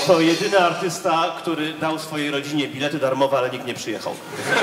To jedyny artysta, który dał swojej rodzinie bilety darmowe, ale nikt nie przyjechał.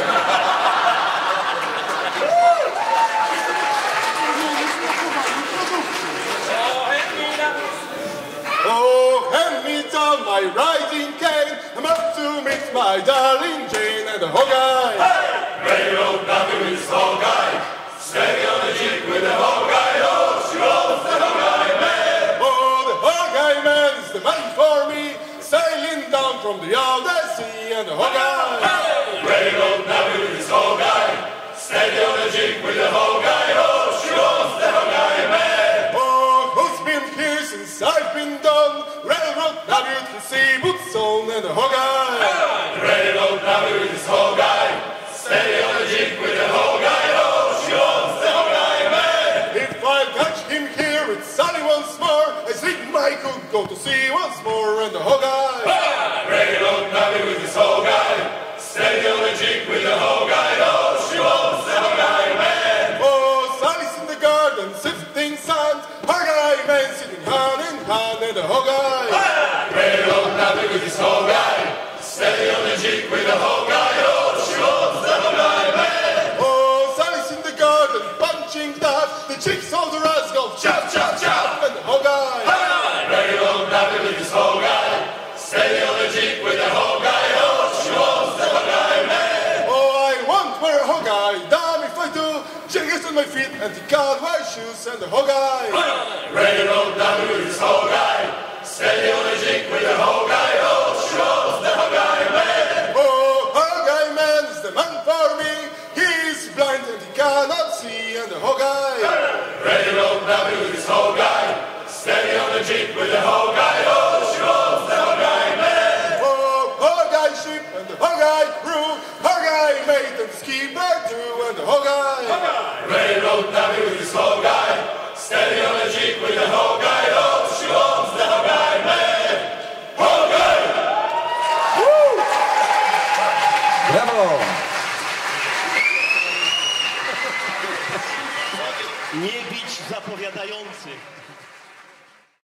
Oh, hand me down my riding cane. I'm up to meet my darling Jane and the Hogeye. Hey! Railroad nothing with this Hogeye. Steady on the jeep with the Hogeye. Oh, she rolls the Hogeye man. Oh, the Hogeye man is the man for me, sailing down from the Alder Sea and the Hogeye. Hey! Railroad nothing with this Hogeye. Steady on the jeep with the Hogeye. Oh, she rolls the Hogeye man. Oh, who's been here since I've been done? Railroad navigate can see boots on and the Hogeye. Hey! Railroad nothing with this Hogeye. Steady on the jeep with the Hogeye. Oh, she rolls the Hogeye man. If I catch him here, it's Sally once more. I think I could go to sea once more and the Hogeye. Hey! Railroad nothing with this Hogeye. Steady on the jeep with the Hogeye. Oh, she rolls the Hogeye man. Oh, Sally's in the garden sifting sand. Hogeye man sitting hand in hand and the Hogeye. Hey! Railroad nothing with this Hogeye. Steady on the jeep with the Hogeye. Oh, she rolls the Hogeye man. Oh, Sally's in the garden punching that. The chicks hold the rascal. Chop, chop, chop. And the Hogeye. Hey! Railroad nothing with this Hogeye. Steady on the jeep with the Hogeye. Oh, she rolls the Hogeye man. Oh, I won't wear a Hogeye. Damn if I do. Jiggers on my feet and the can't wear shoes and the Hogeye. Hey! Railroad nothing with this Hogeye. Steady on the jeep with the Hogeye. Oh, she rolls the Hogeye man. Oh, Hogeye man is the man for me. He's blind and he cannot see and the Hogeye. Railroad nothing with this Hogeye. Steady on the jeep with the Hogeye. Oh, she rolls the Hogeye man. Oh, Hogeye ship and the Hogeye crew. Hogeye mate and the skipper too and the Hogeye. Railroad nothing with this Hogeye. Steady on the jeep with the Hogeye. Oh, she rolls the Hogeye man. Hogeye! Brawo! Nie bić zapowiadających.